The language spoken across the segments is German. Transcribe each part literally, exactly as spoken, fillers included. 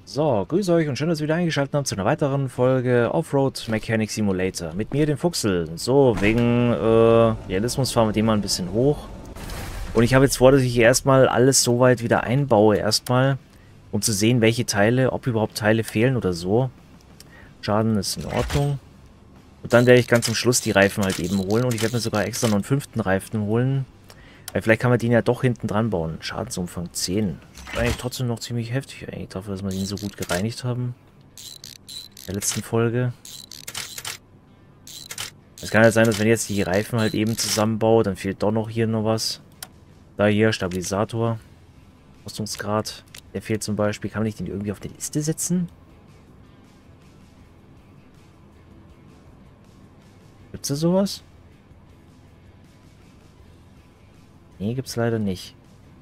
So, grüße euch und schön, dass ihr wieder eingeschaltet habt zu einer weiteren Folge Offroad Mechanic Simulator. Mit mir, dem Fuchsel. So, wegen äh, Realismus fahren wir den mal ein bisschen hoch. Und ich habe jetzt vor, dass ich hier erstmal alles so weit wieder einbaue, erstmal, um zu sehen, welche Teile, ob überhaupt Teile fehlen oder so. Schaden ist in Ordnung. Und dann werde ich ganz zum Schluss die Reifen halt eben holen. Und ich werde mir sogar extra noch einen fünften Reifen holen. Weil vielleicht kann man den ja doch hinten dran bauen. Schadensumfang zehn. Eigentlich trotzdem noch ziemlich heftig, eigentlich dafür, dass wir ihn so gut gereinigt haben. In der letzten Folge. Es kann ja sein, dass wenn ich jetzt die Reifen halt eben zusammenbaue, dann fehlt doch noch hier noch was. Da hier, Stabilisator. Rüstungsgrad. Der fehlt zum Beispiel. Kann man nicht den irgendwie auf die Liste setzen? Gibt's da sowas? Nee, gibt's leider nicht.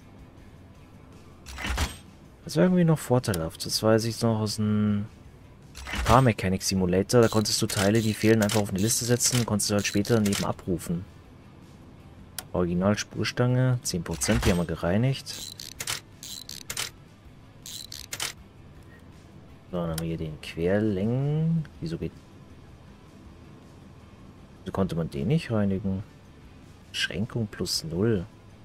Das wäre irgendwie noch vorteilhaft. Das weiß ich noch aus dem Car Mechanic Simulator. Da konntest du Teile, die fehlen, einfach auf eine Liste setzen. Konntest du halt später daneben abrufen. Original Spurstange, zehn Prozent, die haben wir gereinigt. So, dann haben wir hier den Querlängen. Wieso geht... Wieso konnte man den nicht reinigen? Beschränkung plus null.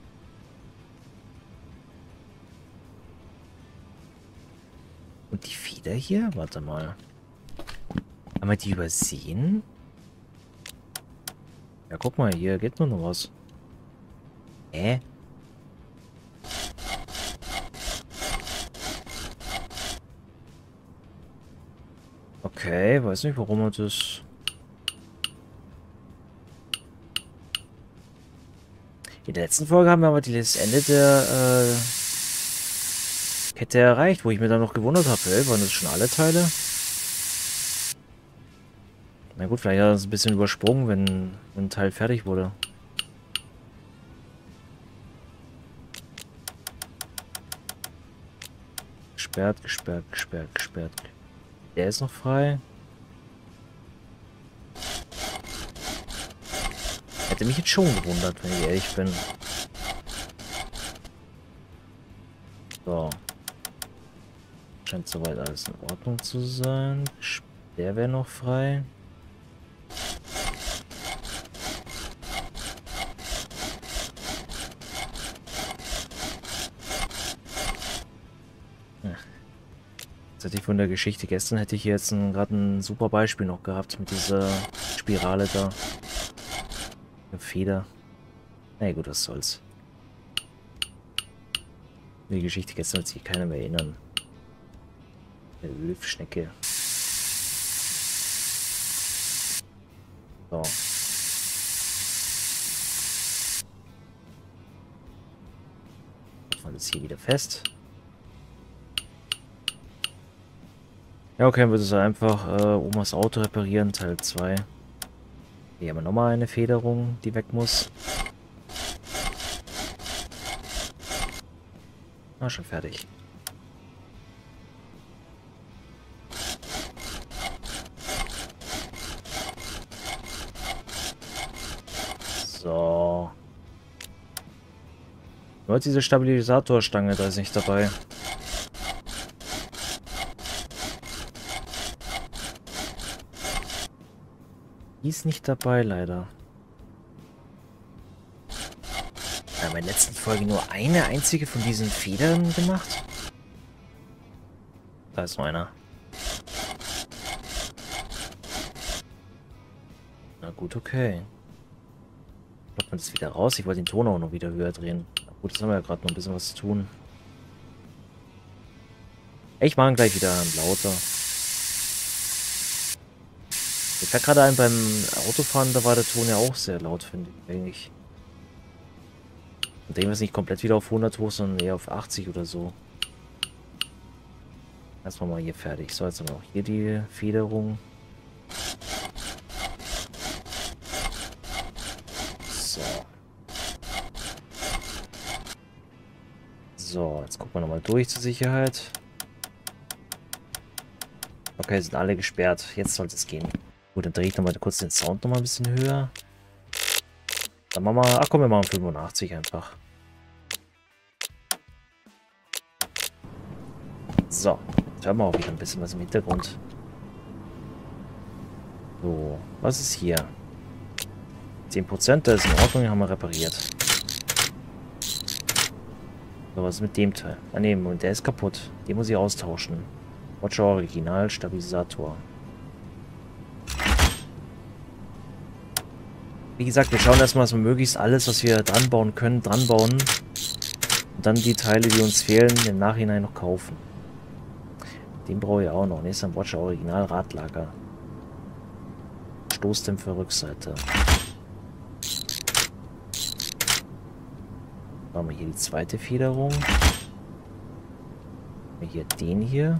Und die Feder hier? Warte mal. Haben wir die übersehen? Ja, guck mal, hier geht nur noch was. Hä? Okay, weiß nicht, warum man das... In der letzten Folge haben wir aber das Ende der äh, Kette erreicht, wo ich mir dann noch gewundert habe, ey, waren das schon alle Teile? Na gut, vielleicht hat er es ein bisschen übersprungen, wenn, wenn ein Teil fertig wurde. Gesperrt, gesperrt, gesperrt, gesperrt. Der ist noch frei. Hätte mich jetzt schon gewundert, wenn ich ehrlich bin. So. Scheint soweit alles in Ordnung zu sein. Der wäre noch frei. Jetzt hätte ich von der Geschichte gestern, hätte ich jetzt gerade ein super Beispiel noch gehabt mit dieser Spirale da. Eine Feder. Na ja, gut, was soll's. Die Geschichte gestern wird sich keiner mehr erinnern. Eine Ölfschnecke. So. Machen wir das hier wieder fest. Ja, okay, dann wird es einfach äh, Omas Auto reparieren, Teil zwei. Hier haben wir nochmal eine Federung, die weg muss. Ah, schon fertig. So. Nur diese Stabilisatorstange, da ist nicht dabei. Die ist nicht dabei, leider. Ich habe in der letzten Folge nur eine einzige von diesen Federn gemacht. Da ist noch einer. Na gut, okay. Klappt man das wieder raus? Ich wollte den Ton auch noch wieder höher drehen. Na gut, jetzt haben wir ja gerade noch ein bisschen was zu tun. Ich mache ihn gleich wieder lauter. Ich fährt gerade ein, beim Autofahren, da war der Ton ja auch sehr laut, finde ich eigentlich. Und dem ist nicht komplett wieder auf hundert hoch, sondern eher auf achtzig oder so. Erstmal mal hier fertig. So, jetzt haben wir auch hier die Federung. So. So, jetzt gucken wir nochmal durch zur Sicherheit. Okay, sind alle gesperrt. Jetzt sollte es gehen. Gut, dann drehe ich nochmal kurz den Sound nochmal ein bisschen höher. Dann machen wir... Ach komm, wir machen fünfundachtzig einfach. So. Jetzt hören wir auch wieder ein bisschen was im Hintergrund. So, was ist hier? zehn Prozent, das ist in Ordnung, haben wir repariert. So, was ist mit dem Teil? Ah ne, der ist kaputt. Den muss ich austauschen. Watcher Original Stabilisator. Wie gesagt, wir schauen erstmal, dass wir möglichst alles, was wir dran bauen können, dran bauen. Und dann die Teile, die uns fehlen, im Nachhinein noch kaufen. Den brauche ich auch noch. Nächster Watcher Original Radlager. Stoßdämpfer Rückseite. Machen wir hier die zweite Federung. Wir hier den hier.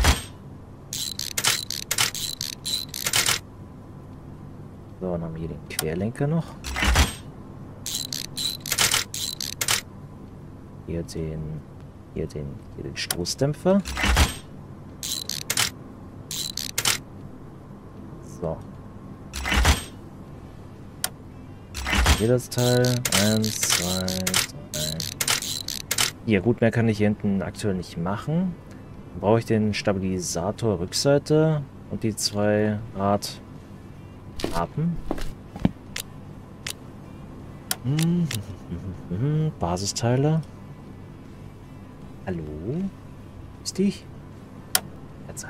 So, dann haben wir hier den Querlenker noch. Hier den, hier den, hier den Stoßdämpfer. So. Hier das Teil. Eins, zwei, drei. Hier, gut, mehr kann ich hier hinten aktuell nicht machen. Dann brauche ich den Stabilisator Rückseite und die zwei Rad. Apen. Hm, Basisteile. Hallo? Ist dich? Jetzt.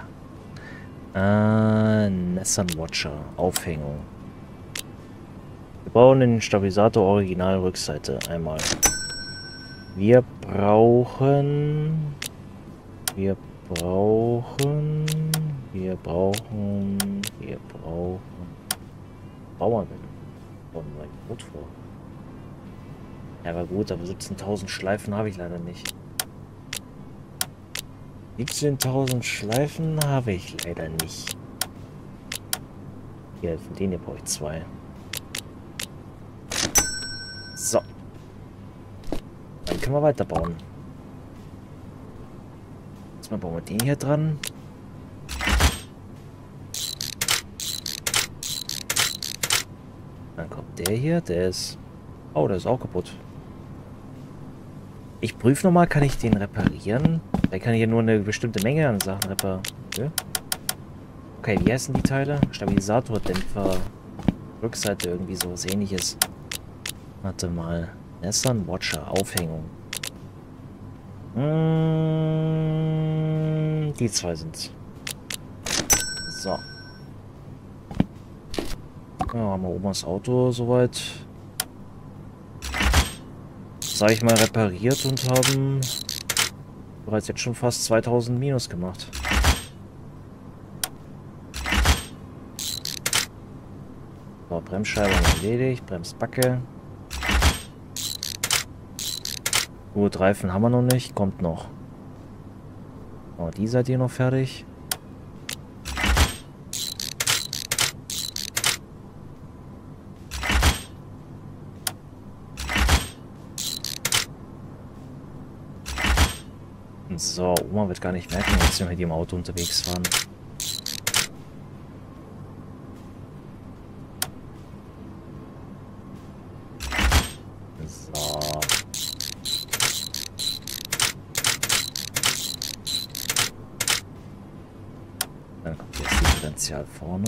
Äh, Nissan Watcher. Aufhängung. Wir brauchen den Stabilisator Original Rückseite. Einmal. Wir brauchen... Wir brauchen... Wir brauchen... Wir brauchen... Bauern. Warum war ich gut vor? Ja, war gut, aber siebzehntausend Schleifen habe ich leider nicht. siebzehntausend Schleifen habe ich leider nicht. Hier, von denen hier brauche ich zwei. So. Dann können wir weiterbauen. Jetzt mal bauen wir den hier dran. Dann kommt der hier, der ist... Oh, der ist auch kaputt. Ich prüfe nochmal, kann ich den reparieren? Da kann ich hier nur eine bestimmte Menge an Sachen reparieren. Okay. Okay, wie heißen die Teile? Stabilisator, Dämpfer, Rückseite, irgendwie sowas ähnliches. Warte mal. Nissan Watcher, Aufhängung. Hm, die zwei sind's. So. Ja, haben wir oben das Auto soweit, sag ich mal, repariert und haben bereits jetzt schon fast zweitausend Minus gemacht. So, Bremsscheibe erledigt, Bremsbacke. Gut, Reifen haben wir noch nicht, kommt noch. Oh, die seid ihr noch fertig. So, Oma wird gar nicht merken, dass wir mit dem Auto unterwegs waren. So. Dann kommt jetzt die Differential vorne.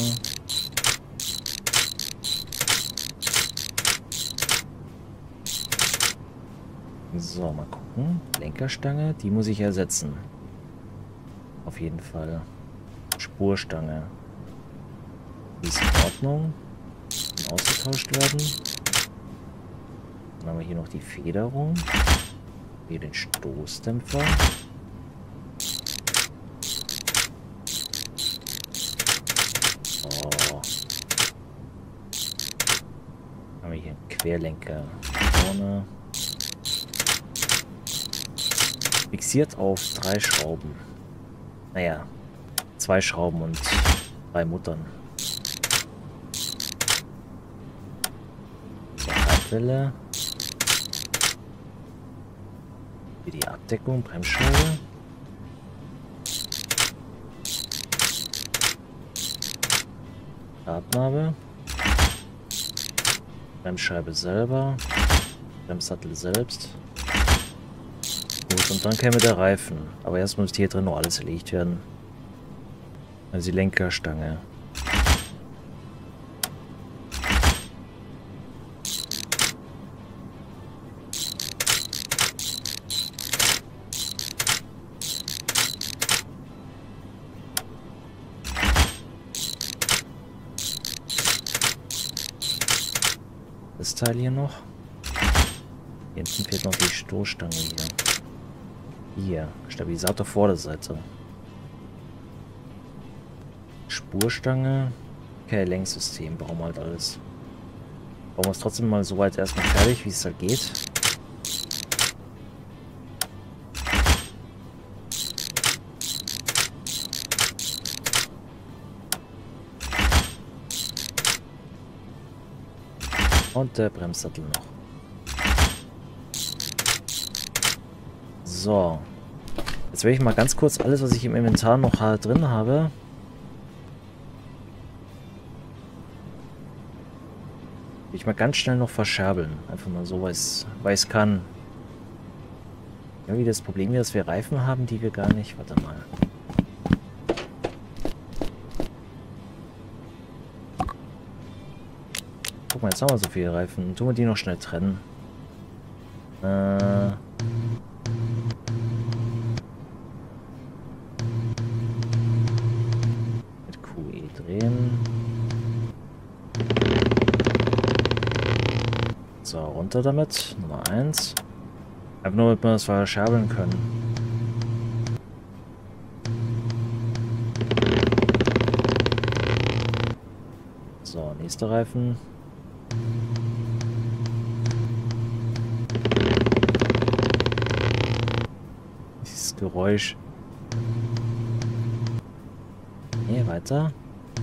So, mal gucken. Lenkerstange, die muss ich ersetzen. Auf jeden Fall. Spurstange. Die ist in Ordnung. Kann ausgetauscht werden. Dann haben wir hier noch die Federung. Hier den Stoßdämpfer. So. Dann haben wir hier einen Querlenker vorne. Fixiert auf drei Schrauben. Naja, zwei Schrauben und drei Muttern. Leitwelle. Hier die Abdeckung, Bremsscheibe. Radnabe. Bremsscheibe selber. Bremssattel selbst. Gut, und dann käme der Reifen. Aber erst muss hier drin noch alles erlegt werden. Also die Lenkerstange. Das Teil hier noch. Hier hinten fehlt noch die Stoßstange hier. Hier, Stabilisator Vorderseite. Spurstange. Okay, Lenksystem, brauchen wir halt alles. Bauen wir es trotzdem mal so weit erstmal fertig, wie es halt geht. Und der Bremssattel noch. So. Jetzt werde ich mal ganz kurz alles, was ich im Inventar noch drin habe. Will ich mal ganz schnell noch verscherbeln. Einfach mal so, weil es kann. Irgendwie das Problem hier, dass wir Reifen haben, die wir gar nicht... Warte mal. Guck mal, jetzt haben wir so viele Reifen. Tun wir die noch schnell trennen. Äh... Mit Q E drehen. So, runter damit. Nummer eins. Einfach nur, damit wir das verscherbeln können. So, nächster Reifen. Dieses Geräusch. Nee, weiter.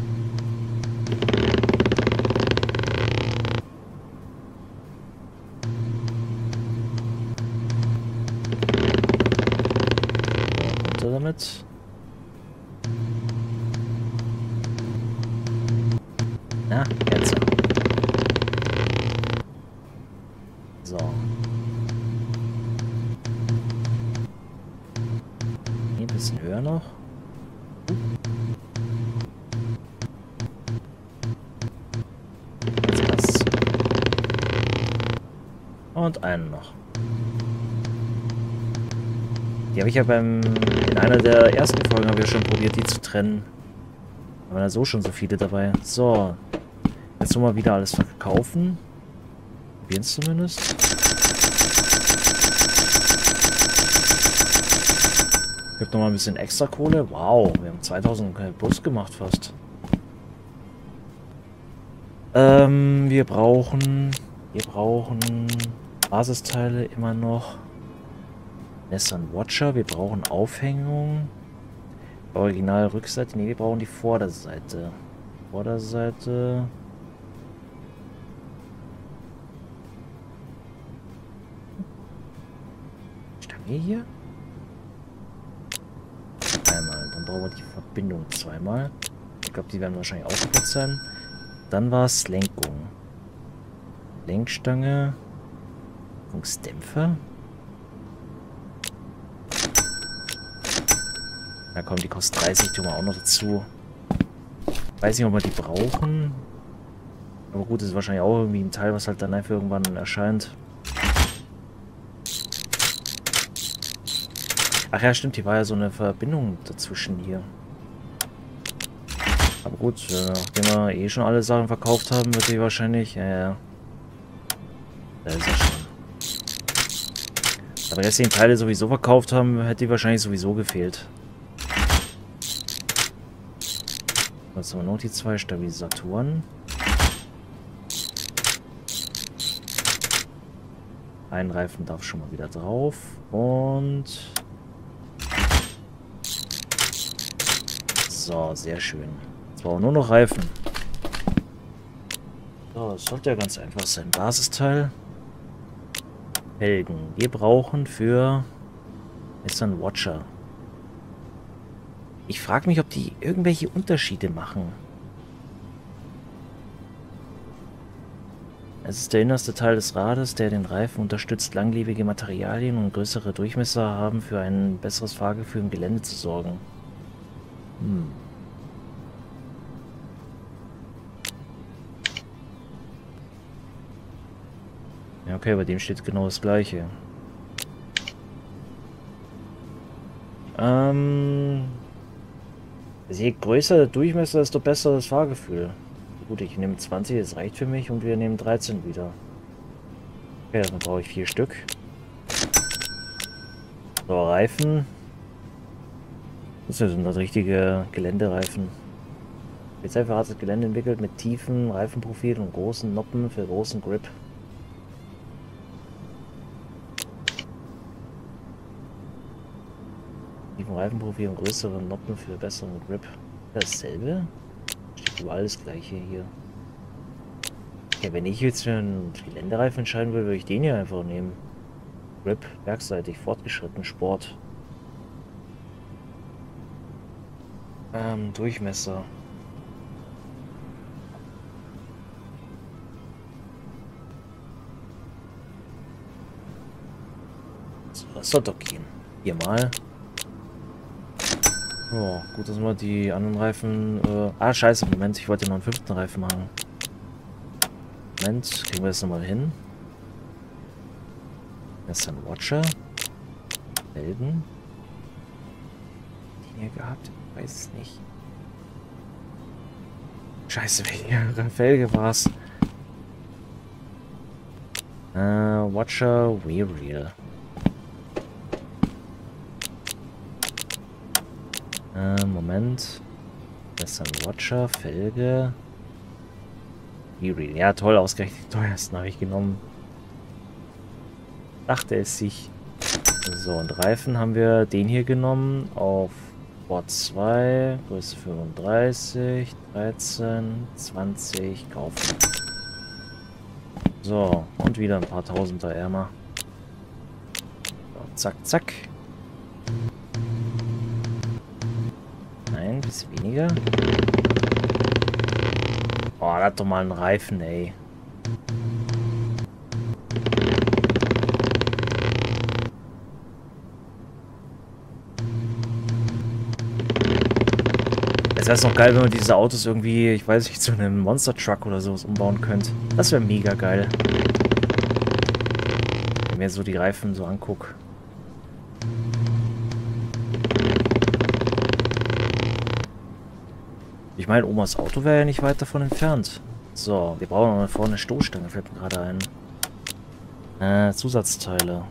Runter damit. Na, jetzt. So. Hier ein bisschen höher noch. Jetzt passt's. Und einen noch. Die habe ich ja beim in einer der ersten Folgen habe ich ja schon probiert, die zu trennen. Aber da so schon so viele dabei. So. Jetzt nochmal wieder alles verkaufen. Probieren es zumindest. Gibt noch mal ein bisschen extra Kohle. Wow, wir haben zweitausend plus gemacht fast. Ähm, wir brauchen... Wir brauchen Basisteile immer noch. Nissan Watcher. Wir brauchen Aufhängung. Original Rückseite. Ne, wir brauchen die Vorderseite. Vorderseite... hier. Einmal. Dann brauchen wir die Verbindung zweimal. Ich glaube, die werden wahrscheinlich auch kaputt sein. Dann war es Lenkung. Lenkstange. Lenkungsdämpfer. Na komm, die kostet dreißig. Tun wir auch noch dazu. Weiß nicht, ob wir die brauchen. Aber gut, das ist wahrscheinlich auch irgendwie ein Teil, was halt dann einfach irgendwann erscheint. Ach ja, stimmt, hier war ja so eine Verbindung dazwischen hier. Aber gut, nachdem wir eh schon alle Sachen verkauft haben, wird die wahrscheinlich... Ja, ja. Da ist er schon. Aber jetzt die Teile sowieso verkauft haben, hätte die wahrscheinlich sowieso gefehlt. Jetzt haben wir noch die zwei Stabilisatoren. Ein Reifen darf schon mal wieder drauf. Und... So, sehr schön. Jetzt brauchen wir nur noch Reifen. So, das sollte ja ganz einfach sein. Basisteil. Felgen. Wir brauchen für Nissan Watcher. Ich frage mich, ob die irgendwelche Unterschiede machen. Es ist der innerste Teil des Rades, der den Reifen unterstützt, langlebige Materialien und größere Durchmesser haben, für ein besseres Fahrgefühl im Gelände zu sorgen. Hm. Ja, okay, bei dem steht genau das Gleiche. Ähm, je größer der Durchmesser, desto besser das Fahrgefühl. Gut, ich nehme zwanzig, das reicht für mich, und wir nehmen dreizehn wieder. Okay, dann brauche ich vier Stück. So, Reifen. Das sind das richtige Geländereifen. Jetzt einfach hat das Gelände entwickelt mit tiefen Reifenprofilen und großen Noppen für großen Grip. Tiefen Reifenprofil und größere Noppen für besseren Grip. Dasselbe? Steht überall das gleiche hier. Ja, wenn ich jetzt für einen Geländereifen entscheiden will, würde ich den hier einfach nehmen. Grip, werkseitig, fortgeschritten, Sport. Ähm, Durchmesser. So, das soll doch gehen. Viermal. Oh, gut, dass wir die anderen Reifen... Äh, ah, scheiße, Moment, ich wollte noch einen fünften Reifen machen. Moment, kriegen wir das nochmal hin. Das ist ein Watcher. Felgen. Die hier gehabt? Ich weiß es nicht. Scheiße, welche Felge war's? Äh, Watcher Weireel. Äh, Moment. Das ist ein Watcher, Felge. Weireel. Ja, toll, ausgerechnet den teuersten habe ich genommen. Dachte es sich. So, und Reifen haben wir den hier genommen auf Sport zwei, Größe fünfunddreißig, dreizehn, zwanzig, kaufen. So, und wieder ein paar Tausender ärmer. So, zack, zack. Nein, ein bisschen weniger. Oh, das hat doch mal einen Reifen, ey. Es wäre noch geil, wenn man diese Autos irgendwie, ich weiß nicht, zu einem Monster Truck oder sowas umbauen könnte. Das wäre mega geil. Wenn ich mir so die Reifen so angucke. Ich meine, Omas Auto wäre ja nicht weit davon entfernt. So, wir brauchen noch vorne eine Stoßstange, fällt mir gerade ein. Äh, Zusatzteile.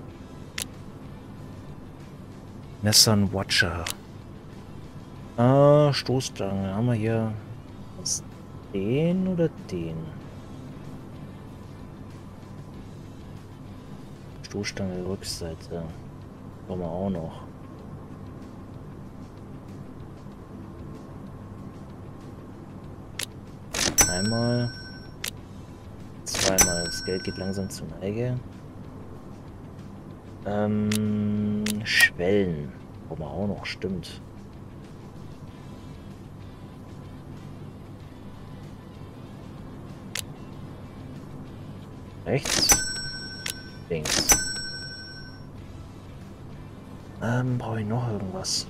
Nissan Watcher. Ah, Stoßstange. Haben wir hier was, den oder den? Stoßstange Rückseite. Brauchen wir auch noch. Einmal. Zweimal. Das Geld geht langsam zur Neige. Ähm, Schwellen. Brauchen wir auch noch, stimmt. Rechts. Links. Ähm, brauche ich noch irgendwas?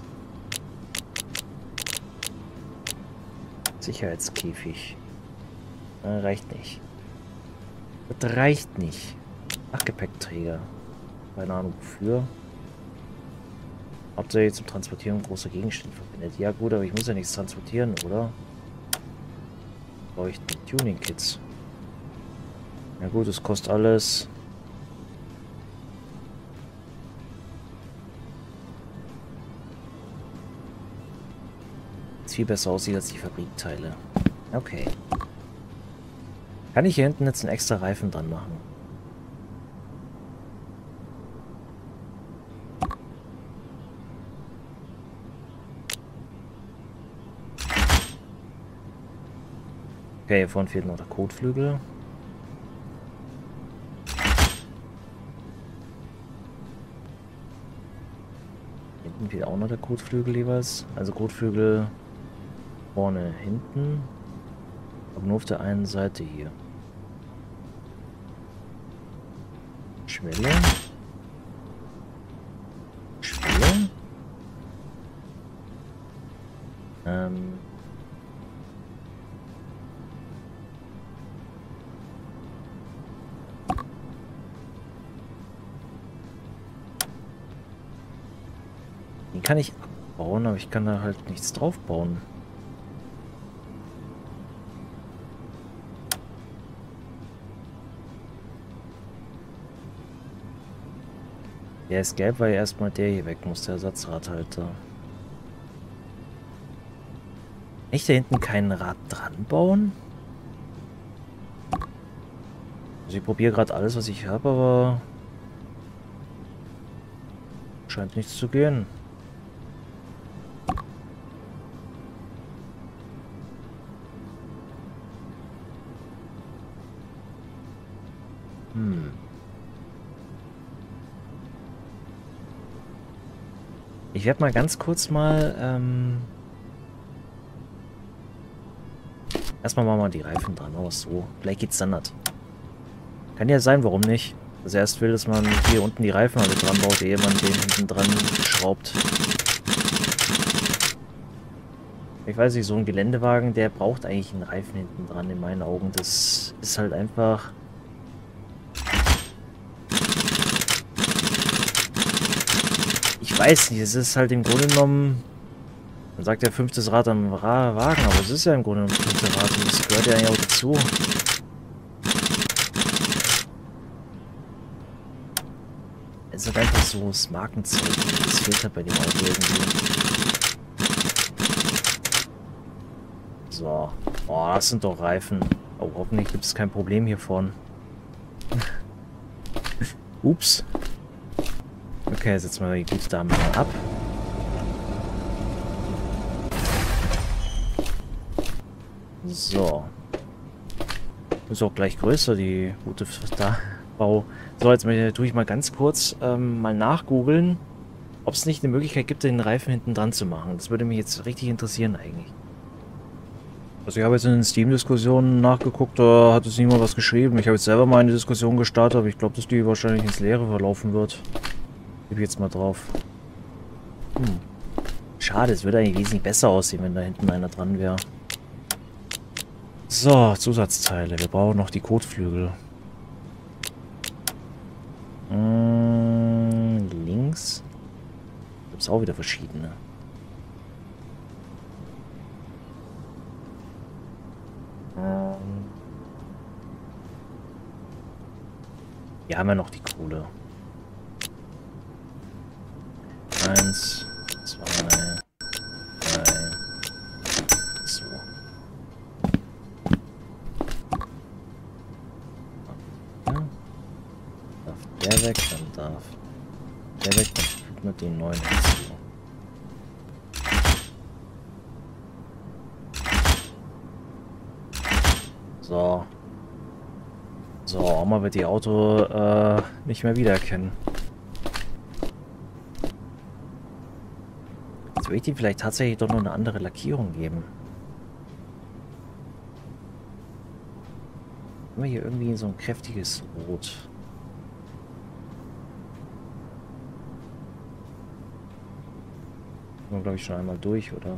Sicherheitskäfig. Äh, reicht nicht. Das reicht nicht. Ach, Gepäckträger. Keine Ahnung wofür. Hauptsächlich zum Transportieren großer Gegenstände verwendet. Ja gut, aber ich muss ja nichts transportieren, oder? Brauche ich Tuning-Kits. Ja gut, es kostet alles. Jetzt viel besser aussieht als die Fabrikteile. Okay. Kann ich hier hinten jetzt einen extra Reifen dran machen? Okay, hier vorne fehlt noch der Kotflügel. Hinten fehlt auch noch der Kotflügel jeweils. Also Kotflügel vorne, hinten. Aber nur auf der einen Seite hier. Schwelle. Schwelle. Ähm. Den kann ich abbauen, aber ich kann da halt nichts drauf bauen. Der ist gelb, weil erstmal der hier weg muss, der Ersatzradhalter. Echt da hinten kein Rad dran bauen? Also ich probiere gerade alles, was ich habe, aber scheint nichts zu gehen. Hm. Ich werde mal ganz kurz mal ähm erstmal machen wir die Reifen dran aus. So, vielleicht geht's dann nicht. Kann ja sein, warum nicht. Also erst will, dass man hier unten die Reifen alle dran baut, ehe man den hinten dran schraubt. Ich weiß nicht, so ein Geländewagen, der braucht eigentlich einen Reifen hinten dran, in meinen Augen. Das ist halt einfach... Ich weiß nicht, es ist halt im Grunde genommen... Man sagt ja fünftes Rad am Ra Wagen, aber es ist ja im Grunde genommen fünftes Rad und das gehört ja eigentlich auch dazu. Es ist halt einfach so das Markenzeichen. Das fehlt halt bei dem Auto irgendwie. So. Oh, das sind doch Reifen. Oh, hoffentlich gibt es kein Problem hier vorne. Ups. Okay, setzen wir die gute Dame mal ab. So. Ist auch gleich größer, die gute Bau. So, jetzt tue ich mal ganz kurz ähm, mal nachgoogeln, ob es nicht eine Möglichkeit gibt, den Reifen hinten dran zu machen. Das würde mich jetzt richtig interessieren eigentlich. Also ich habe jetzt in den Steam-Diskussionen nachgeguckt, da hat es niemand was geschrieben. Ich habe jetzt selber mal eine Diskussion gestartet, aber ich glaube, dass die wahrscheinlich ins Leere verlaufen wird. Gebe jetzt mal drauf. Hm. Schade, es würde eigentlich wesentlich besser aussehen, wenn da hinten einer dran wäre. So, Zusatzteile. Wir brauchen noch die Kotflügel. Hm, links. Da gibt es auch wieder verschiedene. Ähm. Wir haben ja noch die Kohle. Eins, zwei, drei, so. Der weg, dann darf der weg, dann fügt man den neuen hinzu. So. So, Oma wird die Auto äh, nicht mehr wiedererkennen. Jetzt würde ich ihm vielleicht tatsächlich doch noch eine andere Lackierung geben. Haben wir hier irgendwie so ein kräftiges Rot. Wir glaube ich schon einmal durch, oder?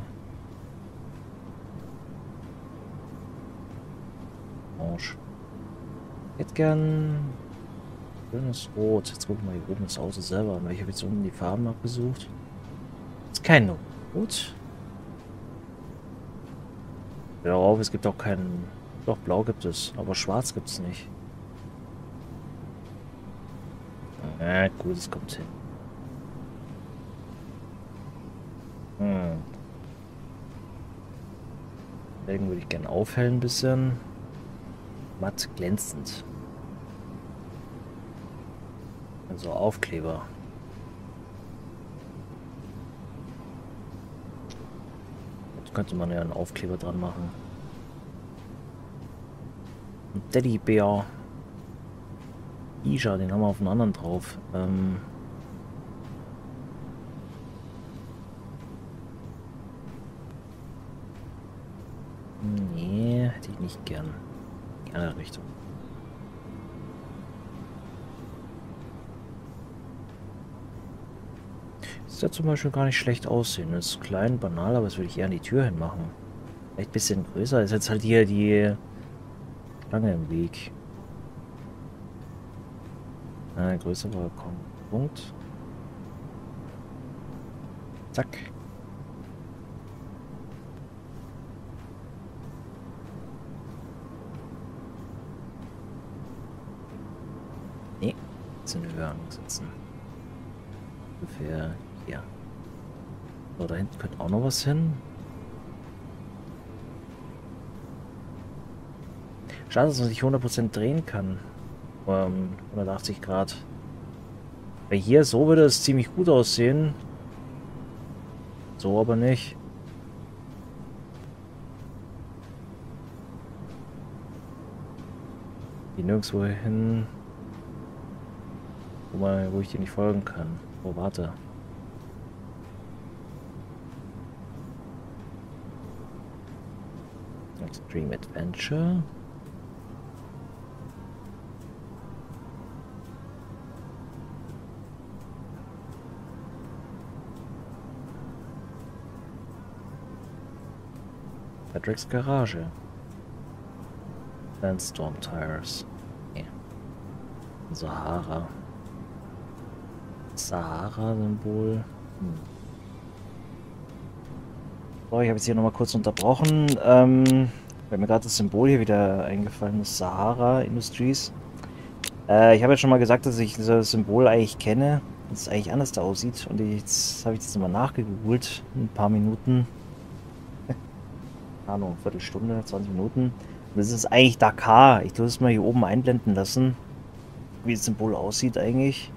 Orange. Ich hätte gern schönes Rot. Jetzt gucken wir mal hier oben das Auto selber an, weil ich habe jetzt unten die Farben abgesucht. Ist kein Rot. Ja, auf, es gibt auch keinen. Doch, blau gibt es, aber schwarz gibt es nicht. Ja, gut, es kommt hin. Hm. Felgen würde ich gerne aufhellen ein bisschen. Matt glänzend. Also Aufkleber. Jetzt könnte man ja einen Aufkleber dran machen. Ein Teddybär. Isha, den haben wir auf den anderen drauf. Ähm Nee, hätte ich nicht gern. In eine Richtung. Sieht ja zum Beispiel gar nicht schlecht aussehen. Das ist klein, banal, aber das würde ich eher an die Tür hin machen. Vielleicht ein bisschen größer. Ist jetzt halt hier die Schlange im Weg. Ein größerer Balkon. Punkt. Zack. Nee, sind wir höher angesetzt. Ungefähr hier. So, da hinten könnte auch noch was hin. Schade, dass man sich hundert Prozent drehen kann. Um hundertachtzig Grad. Weil hier so würde es ziemlich gut aussehen. So aber nicht. Die nirgendwo hin, wo, man, wo ich dir nicht folgen kann. Oh, warte. Extreme Adventure. Patricks Garage. Sandstorm Tires. Okay. Sahara. Sahara-Symbol. Hm. So, ich habe jetzt hier nochmal kurz unterbrochen. Ähm, weil mir gerade das Symbol hier wieder eingefallen ist. Sahara Industries. Äh, ich habe ja schon mal gesagt, dass ich das Symbol eigentlich kenne. Dass es eigentlich anders da aussieht. Und jetzt habe ich das nochmal nachgegoogelt. Ein paar Minuten. Keine Ahnung, Viertelstunde, zwanzig Minuten. Und das ist eigentlich Dakar. Ich tue es mal hier oben einblenden lassen. Wie das Symbol aussieht eigentlich.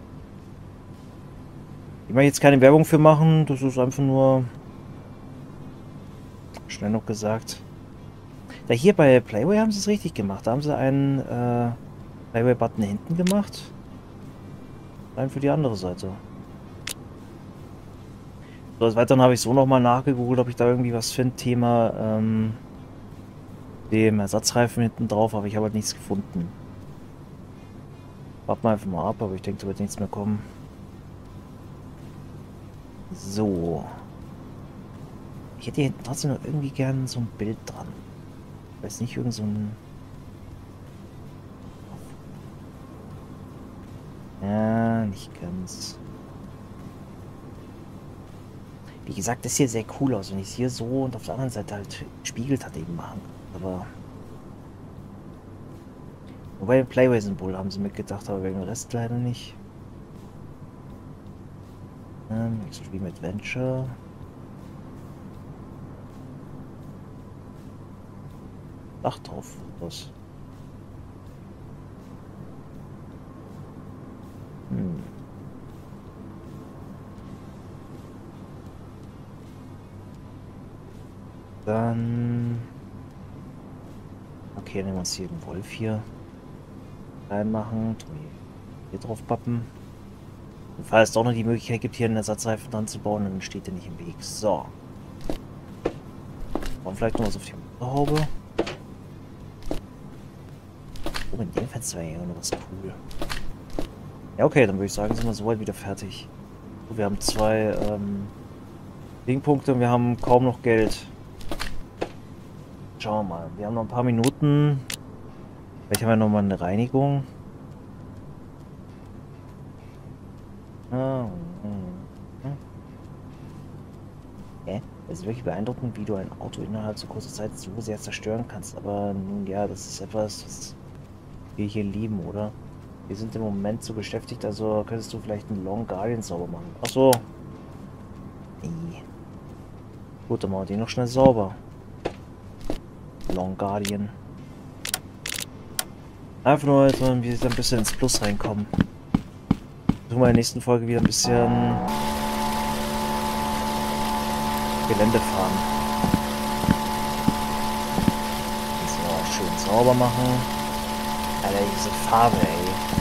Ich möchte jetzt keine Werbung für machen. Das ist einfach nur... Schnell noch gesagt. Da hier bei Playway haben sie es richtig gemacht. Da haben sie einen äh, Playway-Button hinten gemacht. Einen für die andere Seite. So, des Weiteren habe ich so nochmal nachgegoogelt, ob ich da irgendwie was finde. Thema ähm, dem Ersatzreifen hinten drauf, aber ich habe halt nichts gefunden. Warten wir einfach mal ab, aber ich denke, da wird nichts mehr kommen. So. Ich hätte hier hinten trotzdem noch irgendwie gern so ein Bild dran. Ich weiß nicht, irgend so ein... Ja, nicht ganz. Wie gesagt, das hier sehr cool aus, wenn ich es hier so und auf der anderen Seite halt gespiegelt hat eben machen. Aber... Wobei ein Playway-Symbol haben sie mitgedacht, aber wegen dem Rest leider nicht. Ähm, Extreme Adventure. Dach drauf, was? Hm. Dann... Okay, nehmen wir uns hier den Wolf hier reinmachen. Hier drauf pappen. Und falls es doch noch die Möglichkeit gibt, hier einen Ersatzreifen dran zu bauen, dann steht der nicht im Weg. So. Und vielleicht noch was auf die Motorhaube. Oh, in dem Fenster wäre ja noch was cool. Ja, okay, dann würde ich sagen, sind wir soweit wieder fertig. So, wir haben zwei ähm, Dingpunkte und wir haben kaum noch Geld. Schauen wir mal. Wir haben noch ein paar Minuten. Vielleicht haben wir noch mal eine Reinigung. Ah, hm, hm. Okay. Es ist wirklich beeindruckend, wie du ein Auto innerhalb so kurzer Zeit so sehr zerstören kannst. Aber nun ja, das ist etwas, was wir hier lieben, oder? Wir sind im Moment so beschäftigt, also könntest du vielleicht einen Long Guardian sauber machen. Achso. Nee. Gut, dann machen wir den noch schnell sauber. Long Guardian. Einfach nur, dass wir ein bisschen ins Plus reinkommen. Tun wir in der nächsten Folge wieder ein bisschen Gelände fahren. So, schön sauber machen. Alter, diese Farbe, ey.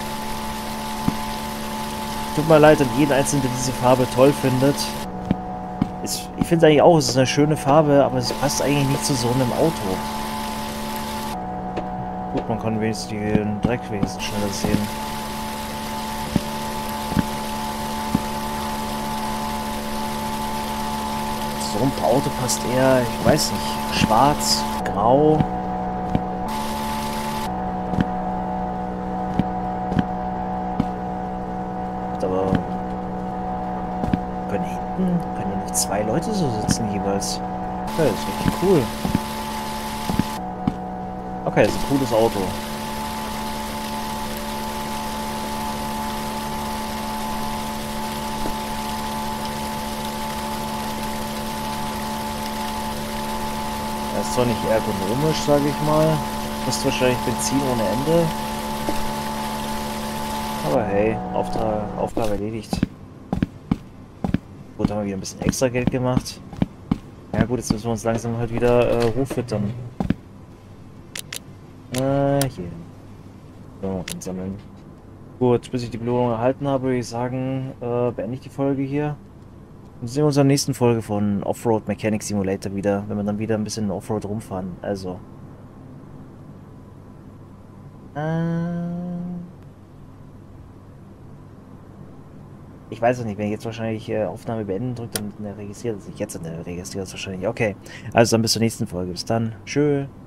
Tut mir leid an jeden Einzelnen, der diese Farbe toll findet. Ist, ich finde eigentlich auch, es ist eine schöne Farbe, aber es passt eigentlich nicht zu so einem Auto. Gut, man kann wenigstens den Dreck wenigstens schneller sehen. Das Rumpauto passt eher, ich weiß nicht, schwarz, grau. Aber können hinten, können ja noch zwei Leute so sitzen jeweils. Okay, das ist richtig cool. Okay, das ist ein cooles Auto. Das ist zwar nicht ergonomisch, sage ich mal. Kostet wahrscheinlich Benzin ohne Ende. Aber hey, Auftrag, Aufgabe erledigt. Gut, haben wir wieder ein bisschen extra Geld gemacht. Ja gut, jetzt müssen wir uns langsam halt wieder äh, hochfüttern. Äh, hier. So, einsammeln. Gut, bis ich die Belohnung erhalten habe, würde ich sagen, äh, beende ich die Folge hier. Und sehen wir uns in der nächsten Folge von Offroad Mechanic Simulator wieder, wenn wir dann wieder ein bisschen Offroad rumfahren. Also. Äh, ich weiß es nicht, wenn ich jetzt wahrscheinlich äh, Aufnahme beenden drücke, dann registriert es sich. Jetzt registriert es wahrscheinlich. Okay, also dann bis zur nächsten Folge. Bis dann. Tschö.